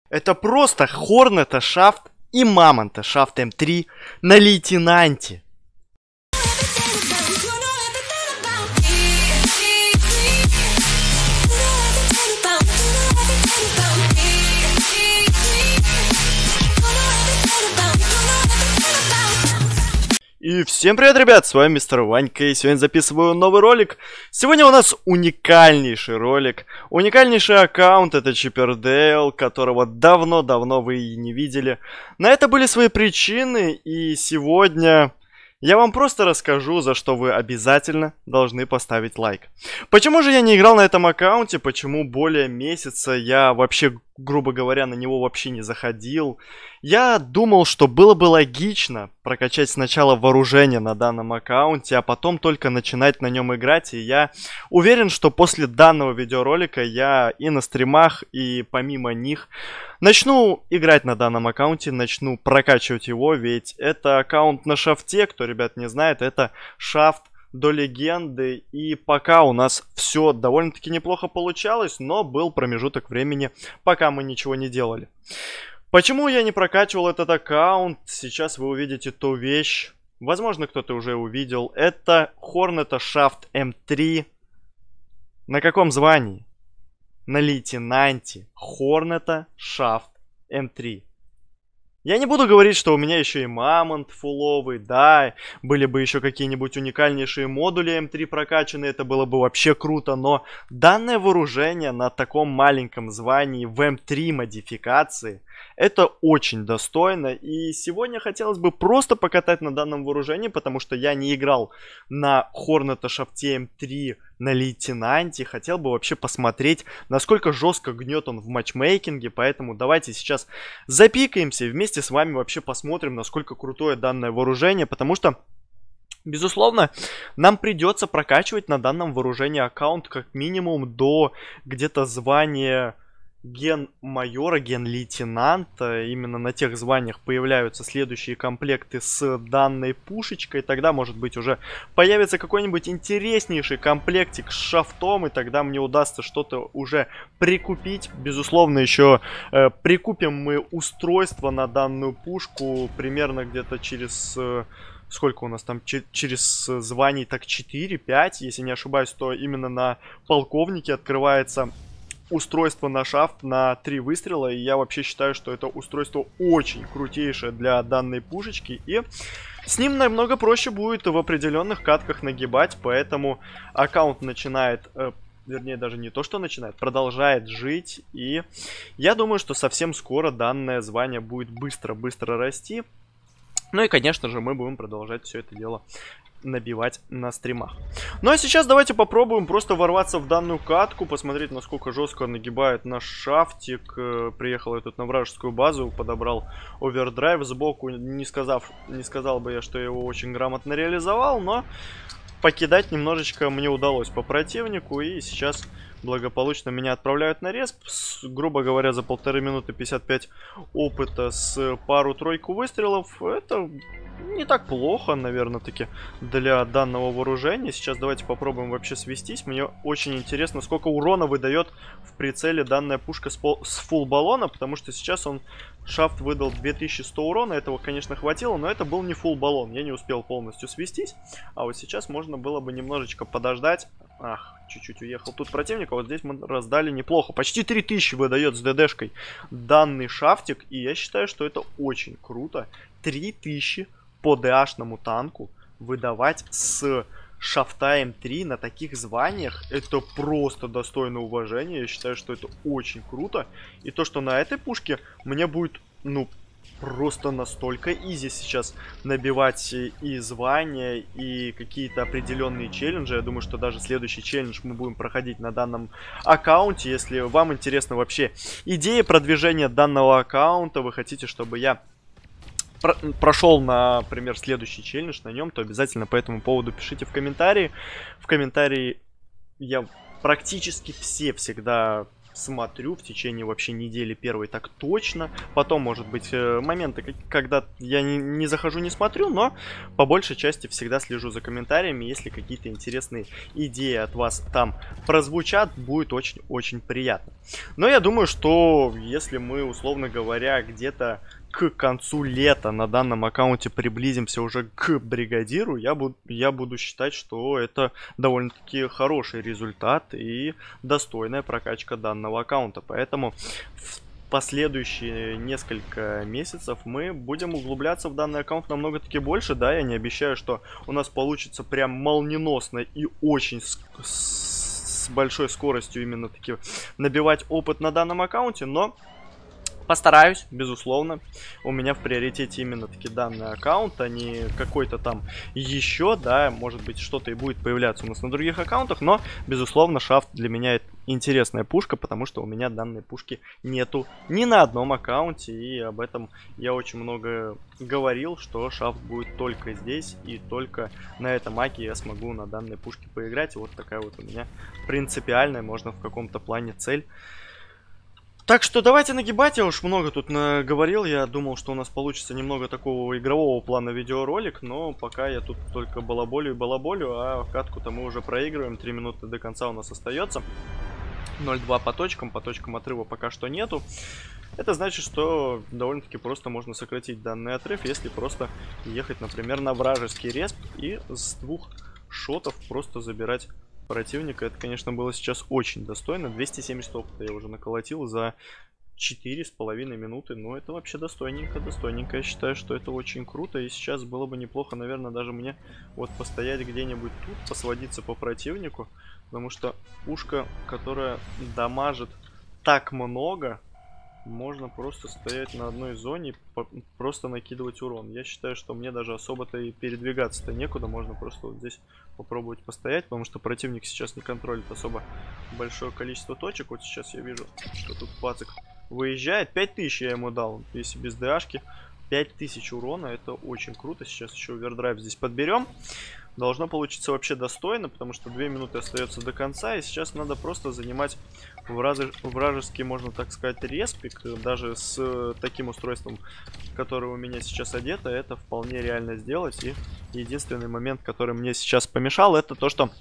Это просто Хорнета Шафт и Мамонта Шафт М3 на лейтенанте. И всем привет, ребят, с вами Мистер Ванька, и сегодня записываю новый ролик. Сегодня у нас уникальнейший ролик, уникальнейший аккаунт, это Чипердейл, которого давно-давно вы и не видели. На это были свои причины, и сегодня я вам просто расскажу, за что вы обязательно должны поставить лайк. Почему же я не играл на этом аккаунте, почему более месяца я вообще, грубо говоря, на него вообще не заходил. Я думал, что было бы логично прокачать сначала вооружение на данном аккаунте, а потом только начинать на нем играть. И я уверен, что после данного видеоролика я и на стримах, и помимо них начну играть на данном аккаунте, начну прокачивать его, ведь это аккаунт на шафте, кто, ребят, не знает, это шафт до легенды, и пока у нас все довольно-таки неплохо получалось, но был промежуток времени, пока мы ничего не делали. Почему я не прокачивал этот аккаунт? Сейчас вы увидите ту вещь. Возможно, кто-то уже увидел. Это Хорнета Шафт М3. На каком звании? На лейтенанте. Хорнета Шафт М3. Я не буду говорить, что у меня еще и Мамонт фуловый, да, были бы еще какие-нибудь уникальнейшие модули М3 прокачаны, это было бы вообще круто, но данное вооружение на таком маленьком звании в М3 модификации, это очень достойно, и сегодня хотелось бы просто покатать на данном вооружении, потому что я не играл на Хорнета Шафте М3 на лейтенанте, хотел бы вообще посмотреть, насколько жестко гнет он в матчмейкинге, поэтому давайте сейчас запикаемся и вместе с вами вообще посмотрим, насколько крутое данное вооружение, потому что, безусловно, нам придется прокачивать на данном вооружении аккаунт как минимум до где-то звания ген-майора, ген-лейтенанта. Именно на тех званиях появляются следующие комплекты с данной пушечкой. Тогда, может быть, уже появится какой-нибудь интереснейший комплектик с шафтом, и тогда мне удастся что-то уже прикупить. Безусловно, еще прикупим мы устройство на данную пушку примерно где-то через... Сколько у нас там? Через званий так 4-5, если не ошибаюсь, то именно на полковнике открывается устройство на шафт на 3 выстрела. И я вообще считаю, что это устройство очень крутейшее для данной пушечки. И с ним намного проще будет в определенных катках нагибать. Поэтому аккаунт начинает... Вернее, даже не то, что начинает, продолжает жить. И я думаю, что совсем скоро данное звание будет быстро-быстро расти. Ну и, конечно же, мы будем продолжать все это дело набивать на стримах. Ну а сейчас давайте попробуем просто ворваться в данную катку, посмотреть, насколько жестко нагибает наш шафтик. Приехал я тут на вражескую базу, подобрал овердрайв сбоку. Не сказал бы я, что я его очень грамотно реализовал, но покидать немножечко мне удалось по противнику. И сейчас благополучно меня отправляют на респ. Грубо говоря, за 1,5 минуты 55 опыта с пару-тройку выстрелов. Это не так плохо, наверное, таки для данного вооружения. Сейчас давайте попробуем вообще свестись. Мне очень интересно, сколько урона выдает в прицеле данная пушка с фулл баллона, потому что сейчас он, шафт, выдал 2100 урона. Этого, конечно, хватило, но это был не фулл баллон. Я не успел полностью свестись. А вот сейчас можно было бы немножечко подождать. Ах, чуть-чуть уехал тут противник, а вот здесь мы раздали неплохо. Почти 3000 выдает с ДДшкой данный шафтик, и я считаю, что это очень круто. 3000 по ДАшному танку выдавать с шафта М3 на таких званиях, это просто достойно уважения. Я считаю, что это очень круто. И то, что на этой пушке мне будет, ну, просто настолько изи сейчас набивать и звания, и какие-то определенные челленджи. Я думаю, что даже следующий челлендж мы будем проходить на данном аккаунте. Если вам интересна вообще идея продвижения данного аккаунта, вы хотите, чтобы я прошел, например, следующий челлендж на нем, то обязательно по этому поводу пишите в комментарии. В комментарии я практически все всегда смотрю в течение вообще недели первой так точно. Потом, может быть, моменты, когда я не захожу, не смотрю, но по большей части всегда слежу за комментариями. Если какие-то интересные идеи от вас там прозвучат, будет очень-очень приятно. Но я думаю, что если мы, условно говоря, где-то к концу лета на данном аккаунте приблизимся уже к бригадиру, я буду считать, что это довольно-таки хороший результат и достойная прокачка данного аккаунта. Поэтому в последующие несколько месяцев мы будем углубляться в данный аккаунт намного-таки больше. Да, я не обещаю, что у нас получится прям молниеносно и очень с большой скоростью именно таки набивать опыт на данном аккаунте, но постараюсь, безусловно. У меня в приоритете именно таки данный аккаунт, а не какой-то там еще, да, может быть, что-то и будет появляться у нас на других аккаунтах, но, безусловно, Шафт для меня это интересная пушка, потому что у меня данной пушки нету ни на одном аккаунте, и об этом я очень много говорил, что Шафт будет только здесь, и только на этом аке я смогу на данной пушке поиграть. И вот такая вот у меня принципиальная, можно в каком-то плане цель. Так что давайте нагибать, я уж много тут наговорил, я думал, что у нас получится немного такого игрового плана видеоролик, но пока я тут только балаболю и балаболю, а катку-то мы уже проигрываем, 3 минуты до конца у нас остается, 0-2 по точкам отрыва пока что нету. Это значит, что довольно-таки просто можно сократить данный отрыв, если просто ехать, например, на вражеский респ и с 2 шотов просто забирать противника. Это, конечно, было сейчас очень достойно. 270 опыта я уже наколотил за 4,5 минуты. Но это вообще достойненько, достойненько. Я считаю, что это очень круто. И сейчас было бы неплохо, наверное, даже мне вот постоять где-нибудь тут, посводиться по противнику. Потому что пушка, которая дамажит так много, можно просто стоять на одной зоне и просто накидывать урон. Я считаю, что мне даже особо-то и передвигаться-то некуда. Можно просто вот здесь попробовать постоять, потому что противник сейчас не контролит особо большое количество точек. Вот сейчас я вижу, что тут пацик выезжает. 5000 я ему дал, если без ДАшки. 5000 урона, это очень круто. Сейчас еще овердрайв здесь подберем. Должно получиться вообще достойно, потому что 2 минуты остается до конца. И сейчас надо просто занимать вражеский, можно так сказать, респик. Даже с таким устройством, которое у меня сейчас одето, это вполне реально сделать. И единственный момент, который мне сейчас помешал, это то, что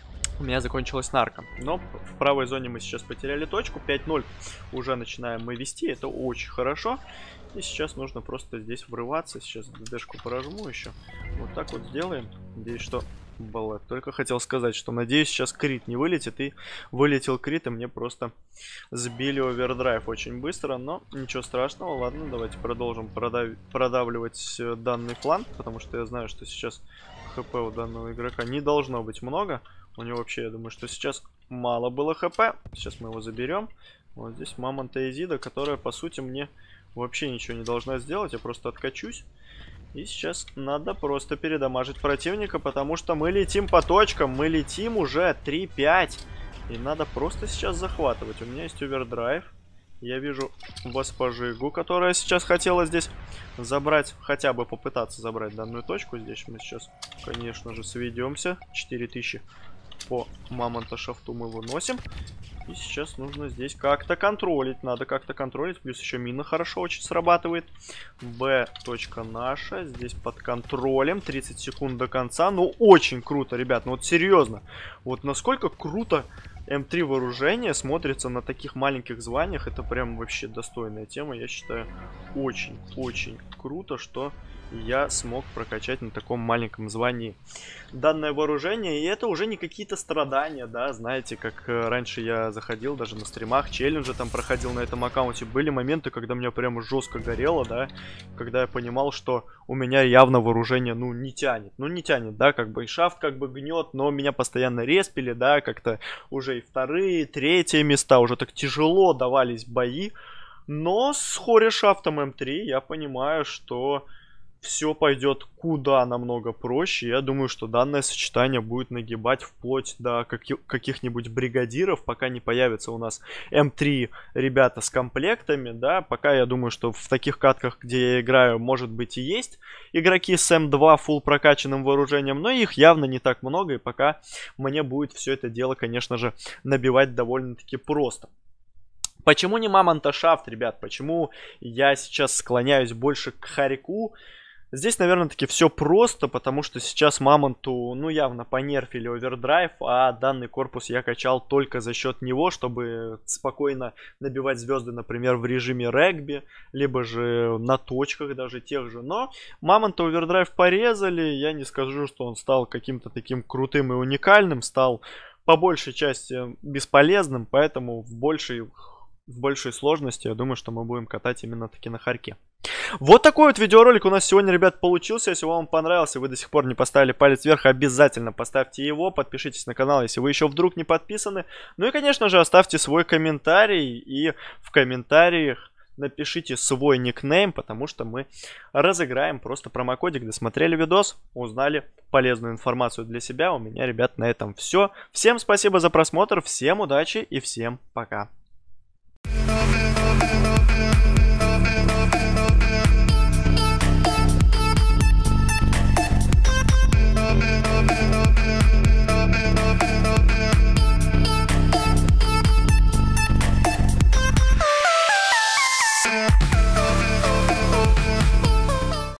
у меня закончилась нарко. Но в правой зоне мы сейчас потеряли точку. 5-0 уже начинаем мы вести. Это очень хорошо. И сейчас нужно просто здесь врываться. Сейчас ДДшку прожму еще. Вот так вот сделаем. Надеюсь, что... Только хотел сказать, что надеюсь, сейчас крит не вылетит. И вылетел крит, и мне просто сбили овердрайв очень быстро. Но ничего страшного. Ладно, давайте продолжим продавливать данный фланг. Потому что я знаю, что сейчас хп у данного игрока не должно быть много. У него вообще, я думаю, что сейчас мало было хп. Сейчас мы его заберем. Вот здесь Мамонта Изида, которая, по сути, мне вообще ничего не должна сделать. Я просто откачусь. И сейчас надо просто передамажить противника, потому что мы летим по точкам. Мы летим уже 3-5. И надо просто сейчас захватывать. У меня есть овердрайв. Я вижу Воспожигу, которая сейчас хотела здесь забрать, хотя бы попытаться забрать данную точку. Здесь мы сейчас, конечно же, сведемся. 4000 по Мамонта Шафту мы выносим. И сейчас нужно здесь как-то контролить. Надо как-то контролить. Плюс еще мина хорошо очень срабатывает. Б. Точка наша. Здесь под контролем. 30 секунд до конца. Ну, очень круто, ребят. Ну, вот серьезно. Вот насколько круто М3 вооружение смотрится на таких маленьких званиях. Это прям вообще достойная тема. Я считаю, очень-очень круто, что я смог прокачать на таком маленьком звании данное вооружение. И это уже не какие-то страдания, да, знаете, как раньше я заходил даже на стримах, челленджи там проходил на этом аккаунте. Были моменты, когда меня прямо жестко горело, да, когда я понимал, что у меня явно вооружение, ну, не тянет. Ну, не тянет, да, как бы и Шафт как бы гнет, но меня постоянно респили, да, как-то уже и вторые, третьи места, уже так тяжело давались бои. Но с Хори Шафтом М3 я понимаю, что все пойдет куда намного проще. Я думаю, что данное сочетание будет нагибать вплоть до каких-нибудь бригадиров, пока не появится у нас М3 ребята с комплектами, да. Пока я думаю, что в таких катках, где я играю, может быть и есть игроки с М2 фулл прокачанным вооружением, но их явно не так много, и пока мне будет все это дело, конечно же, набивать довольно-таки просто. Почему не Мамонта Шафт, ребят? Почему я сейчас склоняюсь больше к Харику? Здесь, наверное, таки все просто, потому что сейчас Мамонту, ну, явно понерфили овердрайв, а данный корпус я качал только за счет него, чтобы спокойно набивать звезды, например, в режиме регби, либо же на точках даже тех же. Но Мамонта овердрайв порезали, я не скажу, что он стал каким-то таким крутым и уникальным, стал по большей части бесполезным, поэтому в большей сложности, я думаю, что мы будем катать именно таки на Харьке. Вот такой вот видеоролик у нас сегодня, ребят, получился. Если вам понравился, вы до сих пор не поставили палец вверх, обязательно поставьте его. Подпишитесь на канал, если вы еще вдруг не подписаны. Ну и, конечно же, оставьте свой комментарий. И в комментариях напишите свой никнейм, потому что мы разыграем просто промокодик. Досмотрели видос, узнали полезную информацию для себя. У меня, ребят, на этом все. Всем спасибо за просмотр, всем удачи и всем пока.